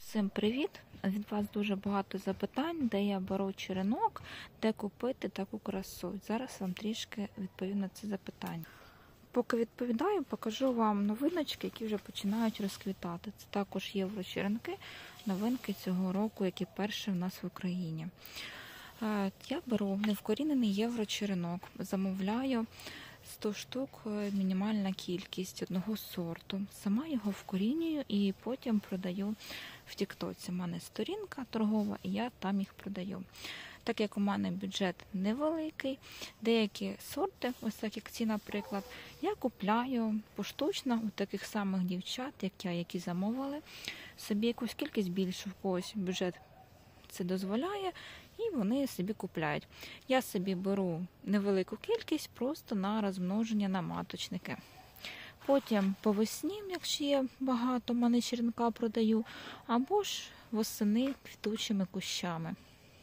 Всім привіт! Від вас дуже багато запитань, де я беру черенок, де купити таку красу. Зараз вам трішки відповім на це запитання. Поки відповідаю, покажу вам новиночки, які вже починають розквітати. Це також єврочеренки, новинки цього року, які перші в нас в Україні. Я беру невкорінений єврочеренок, замовляю 100 штук, мінімальна кількість одного сорту. Сама його вкорінюю і потім продаю в Тіктоці. У мене сторінка торгова, і я там їх продаю. Так як у мене бюджет невеликий, деякі сорти, ось так як ці, наприклад, я купляю поштучно у таких самих дівчат, як я, які замовили собі якусь кількість більшу, в когось бюджет це дозволяє, і вони собі купляють. Я собі беру невелику кількість просто на розмноження на маточники. Потім по весні, якщо є багато, в мене черенка продаю, або ж восени квітучими кущами.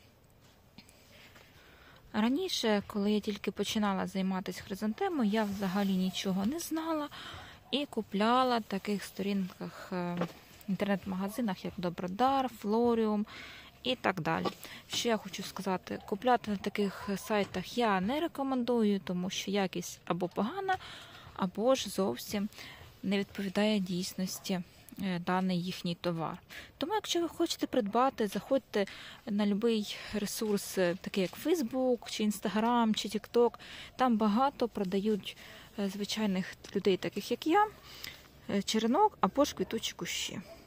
Раніше, коли я тільки починала займатися хризантемою, я взагалі нічого не знала і купляла в таких сторінках в інтернет-магазинах, як Добродар, Флоріум і так далі. Що я хочу сказати, купляти на таких сайтах я не рекомендую, тому що якість або погана, або ж зовсім не відповідає дійсності даний їхній товар. Тому, якщо ви хочете придбати, заходьте на будь-який ресурс, такий як Facebook, чи Instagram, чи TikTok. Там багато продають звичайних людей, таких як я, черенок або ж квітучі кущі.